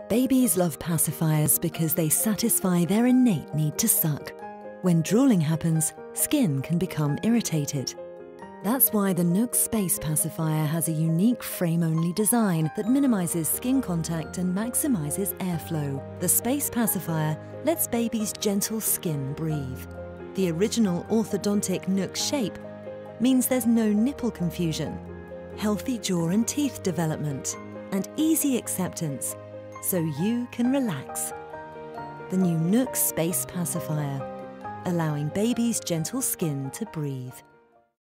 Babies love pacifiers because they satisfy their innate need to suck. When drooling happens, skin can become irritated. That's why the Nook Space Pacifier has a unique frame-only design that minimizes skin contact and maximizes airflow. The Space Pacifier lets babies' gentle skin breathe. The original orthodontic Nook shape means there's no nipple confusion, healthy jaw and teeth development, and easy acceptance, so you can relax. The new Nook Space Pacifier, allowing babies' gentle skin to breathe.